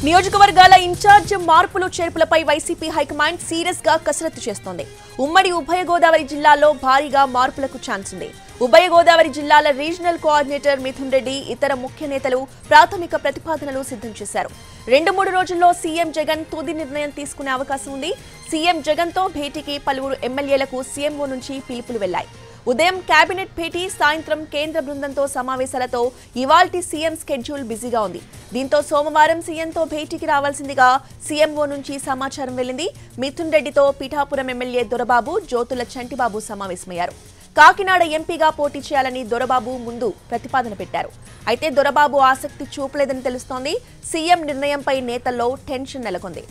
నియోజకవర్గాల ఇన్ఛార్జ్ మార్పులు చేర్పులపై YCP high command serious గా కసరత్తు చేస్తోంది. ఉమ్మడి ఉభయ గోదావరి జిల్లాల్లో భారీగా మార్పులకు ఛాన్స్ ఉంది. ఉభయ గోదావరి జిల్లాల రీజనల్ కోఆర్డినేటర్ మిథున్ రెడ్డి ఇతర ముఖ్య నేతలు ప్రాథమిక ప్రతిపాదనలు సిద్ధం చేశారు. 2-3 రోజుల్లో సీఎం జగన్ తుది నిర్ణయం తీసుకునే అవకాశం ఉంది. సీఎం జగన్ తో భేటీకి పలువురు ఎమ్మెల్యేలకు సీఎంఓ నుంచి పిలుపులు వెళ్లాయి. ఉదయం కేబినెట్ భేటీ, సాయంత్రం కేంద్ర బృందంతో సమావేశాలతో ఇవాల్టి సీఎం స్కెడ్యూల్ బిజీగా ఉంది. దీంతో సోమవారం సీఎంతో భేటీకి రావాల్సిందిగా సీఎంఓ నుంచి సమాచారం వెళ్లింది. మిథున్ రెడ్డితో పిఠాపురం ఎమ్మెల్యే దొరబాబు, జ్యోతుల చంటిబాబు సమావేశమయ్యారు. కాకినాడ ఎంపీగా పోటీ చేయాలని దొరబాబు ముందు ప్రతిపాదన పెట్టారు. అయితే దొరబాబు ఆసక్తి చూపలేదని తెలుస్తోంది. సీఎం నిర్ణయంపై నేతల్లో టెన్షన్ నెలకొంది.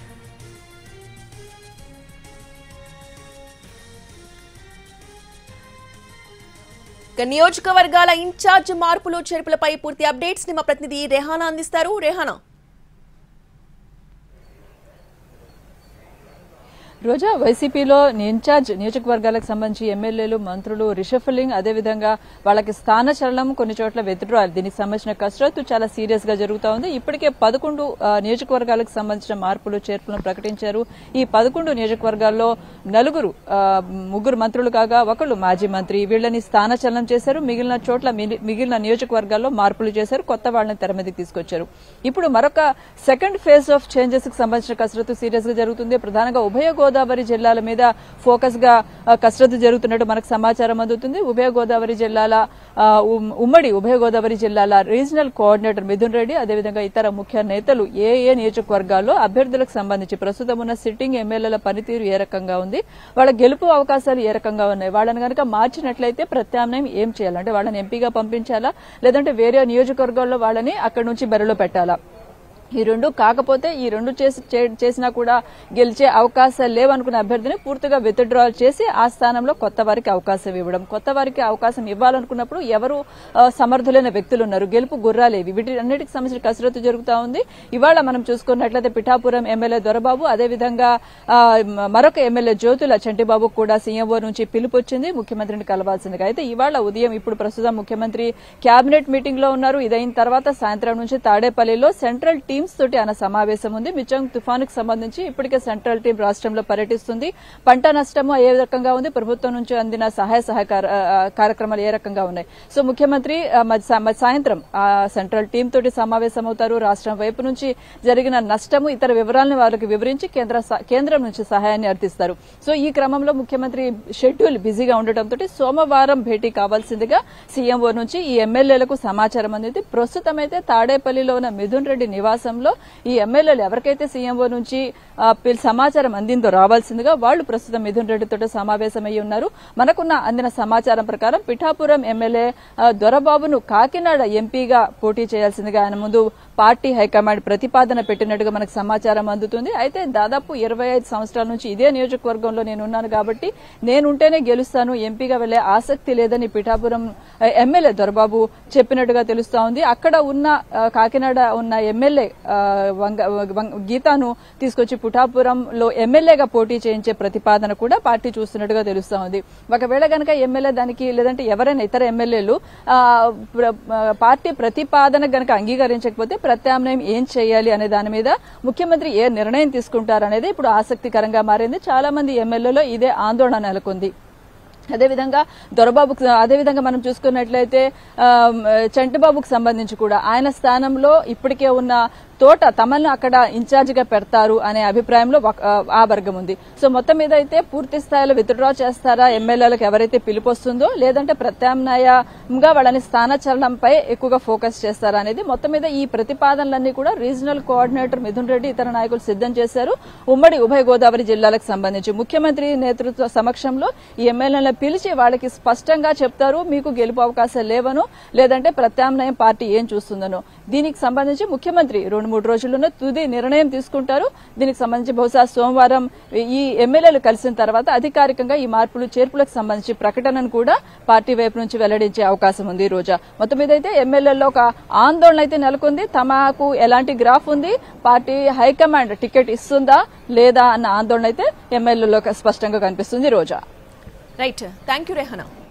నియోజకవర్గాల ఇన్ఛార్జ్ మార్పులు చేర్పులపై పూర్తి అప్డేట్స్ మా ప్రతినిధి రెహానా అందిస్తారు. రెహానా, రోజా, వైసీపీలో ఇన్ఛార్జ్ నియోజకవర్గాలకు సంబంధించి ఎమ్మెల్యేలు, మంత్రులు రిషఫలింగ్, అదేవిధంగా వాళ్ళకి స్థానచలనం, కొన్ని చోట్ల విత్డ్రాయల్, దీనికి సంబంధించిన కసరత్తు చాలా సీరియస్ గా జరుగుతూ ఉంది. ఇప్పటికే 11 నియోజకవర్గాలకు సంబంధించిన మార్పులు చేర్పులను ప్రకటించారు. ఈ 11 నియోజకవర్గాల్లో ముగ్గురు మంత్రులు కాగా ఒకళ్ళు మాజీ మంత్రి, వీళ్ళని స్థానచలనం చేశారు. మిగిలిన చోట్ల మిగిలిన నియోజకవర్గాల్లో మార్పులు చేశారు, కొత్త వాళ్ళని తెర మీదకి తీసుకొచ్చారు. ఇప్పుడు మరొక సెకండ్ ఫేజ్ ఆఫ్ చేంజెస్ కి సంబంధించిన కసరత్తు సీరియస్ గా జరుగుతుంది. ప్రధానంగా ఉభయ గోదావరి జిల్లాల మీద ఫోకస్ గా కసరత్తు జరుగుతున్నట్టు మనకు సమాచారం అందుతుంది. ఉమ్మడి ఉభయ గోదావరి జిల్లాల రీజనల్ కోఆర్డినేటర్ మిథున్ రెడ్డి, అదేవిధంగా ఇతర ముఖ్య నేతలు ఏ నియోజకవర్గాల్లో అభ్యర్థులకు సంబంధించి ప్రస్తుతం ఉన్న సిట్టింగ్ ఎమ్మెల్యేల పనితీరు ఏ రకంగా ఉంది, వాళ్ళ గెలుపు అవకాశాలు ఏ రకంగా ఉన్నాయి, వాళ్ళని కనుక మార్చినట్లయితే ప్రత్యామ్నాయం ఏం చేయాలంటే వాళ్ళని ఎంపీగా పంపించాలా, లేదంటే వేరే నియోజకవర్గాల్లో వాళ్ళని అక్కడి నుంచి బరిలో పెట్టాలా, ఈ రెండు కాకపోతే ఈ రెండు చేసినా కూడా గెలిచే అవకాశాలు లేవనుకున్న అభ్యర్థిని పూర్తిగా విత్డ్రాల్ చేసి ఆ స్థానంలో కొత్త వారికి అవకాశం ఇవ్వడం. కొత్త వారికి అవకాశం ఇవ్వాలనుకున్నప్పుడు ఎవరు సమర్థులైన వ్యక్తులు ఉన్నారు, గెలుపు గుర్రాలేవి, వీటి అన్నిటికి సంబంధించిన కసరత్తు జరుగుతూ ఉంది. ఇవాళ మనం చూసుకున్నట్లయితే పిఠాపురం ఎమ్మెల్యే దొరబాబు, అదేవిధంగా మరొక ఎమ్మెల్యే జ్యోతుల చంటిబాబు కూడా సీఎంఓ నుంచి పిలుపు వచ్చింది ముఖ్యమంత్రిని కలవాల్సిందిగా. అయితే ఇవాళ ఉదయం ఇప్పుడు ప్రస్తుతం ముఖ్యమంత్రి కేబినెట్ మీటింగ్ లో ఉన్నారు. ఇదైన తర్వాత సాయంత్రం నుంచి తాడేపల్లిలో సెంట్రల్ టీమ్స్ తోటి ఆయన సమావేశం ఉంది. మిచంగ్ తుఫానుకు సంబంధించి ఇప్పటికే సెంట్రల్ టీం రాష్ట్రంలో పర్యటిస్తుంది. పంట నష్టము ఏ రకంగా ఉంది, ప్రభుత్వం నుంచి అందిన సహాయ కార్యక్రమాలు ఏ రకంగా ఉన్నాయి. సో ముఖ్యమంత్రి సాయంత్రం సెంట్రల్ టీం తోటి సమావేశం అవుతారు. రాష్ట్రం వైపు నుంచి జరిగిన నష్టము, ఇతర వివరాలను వాళ్ళకి వివరించి కేంద్రం నుంచి సహాయాన్ని అర్థిస్తారు. సో ఈ క్రమంలో ముఖ్యమంత్రి షెడ్యూల్ బిజీగా ఉండటంతో సోమవారం భేటీ కావాల్సిందిగా సీఎంఓ నుంచి ఈ ఎమ్మెల్యేలకు సమాచారం అందింది. ప్రస్తుతం అయితే తాడేపల్లిలో ఉన్న మిథున్ రెడ్డి నివాసం ఈ ఎమ్మెల్యేలు ఎవరికైతే సీఎంఓ నుంచి సమాచారం అందిందో రావాల్సిందిగా వాళ్ళు ప్రస్తుతం మిథున్ రెడ్డితో సమావేశమయ్యి ఉన్నారు. మనకున్న అందిన సమాచారం ప్రకారం పిఠాపురం ఎమ్మెల్యే దొరబాబును కాకినాడ ఎంపీగా పోటీ చేయాల్సిందిగా ఆయన ముందు పార్టీ హైకమాండ్ ప్రతిపాదన పెట్టినట్టుగా మనకు సమాచారం అందుతుంది. అయితే దాదాపు 25 సంవత్సరాల నుంచి ఇదే నియోజకవర్గంలో నేనున్నాను కాబట్టి నేనుంటేనే గెలుస్తాను, ఎంపీగా వెళ్లే ఆసక్తి లేదని పిఠాపురం ఎమ్మెల్యే దొరబాబు చెప్పినట్టుగా తెలుస్తా ఉంది. అక్కడ ఉన్న కాకినాడ ఉన్న ఎమ్మెల్యే గీతాను తీసుకొచ్చి పిఠాపురంలో ఎమ్మెల్యేగా పోటీ చేయించే ప్రతిపాదన కూడా పార్టీ చూస్తున్నట్టుగా తెలుస్తా ఉంది. ఒకవేళ గనక ఎమ్మెల్యే దానికి, లేదంటే ఎవరైనా ఇతర ఎమ్మెల్యేలు పార్టీ ప్రతిపాదన గనక అంగీకరించకపోతే ప్రత్యామ్నాయం ఏం చేయాలి అనే దాని మీద ముఖ్యమంత్రి ఏ నిర్ణయం తీసుకుంటారనేది ఇప్పుడు ఆసక్తికరంగా మారింది. చాలా మంది ఎమ్మెల్యేలో ఇదే ఆందోళన నెలకొంది. అదేవిధంగా మనం చూసుకున్నట్లయితే చంటిబాబుకు సంబంధించి కూడా ఆయన స్థానంలో ఇప్పటికే ఉన్న తోట తమను అక్కడ ఇన్ఛార్జిగా పెడతారు అనే అభిప్రాయంలో ఆ వర్గం ఉంది. సో మొత్తం మీద అయితే పూర్తి స్థాయిలో విత్డ్రా చేస్తారా, ఎమ్మెల్యేలకు ఎవరైతే పిలుపు వస్తుందో, లేదంటే ప్రత్యామ్నాయంగా వాళ్ళని స్థానచలనంపై ఎక్కువగా ఫోకస్ చేస్తారా అనేది మొత్తం మీద ఈ ప్రతిపాదనలన్నీ కూడా రీజనల్ కోఆర్డినేటర్ మిథున్ రెడ్డి ఇతర నాయకులు సిద్ధం చేశారు. ఉమ్మడి ఉభయ గోదావరి జిల్లాలకు సంబంధించి ముఖ్యమంత్రి నేతృత్వ సమక్షంలో ఈ ఎమ్మెల్యేలను పిలిచి వాళ్ళకి స్పష్టంగా చెప్తారు, మీకు గెలుపు అవకాశాలు లేవను, లేదంటే ప్రత్యామ్నాయం పార్టీ ఏం చూస్తుందనో. దీనికి సంబంధించి ముఖ్యమంత్రి 2-3 రోజుల్లోనే తుది నిర్ణయం తీసుకుంటారు. దీనికి సంబంధించి బహుశా సోమవారం ఈ ఎమ్మెల్యేలు కలిసిన తర్వాత అధికారికంగా ఈ మార్పులు చేర్పులకు సంబంధించి ప్రకటనను కూడా పార్టీ వైపు నుంచి వెల్లడించే అవకాశం ఉంది. రోజా మొత్తం మీద అయితే ఎమ్మెల్యేల్లో ఒక ఆందోళన అయితే నెలకొంది. తమకు ఎలాంటి గ్రాఫ్ ఉంది, పార్టీ హైకమాండ్ టికెట్ ఇస్తుందా లేదా అన్న ఆందోళన అయితే ఎమ్మెల్యేలో స్పష్టంగా కనిపిస్తుంది. Roja, right, thank you Rehana.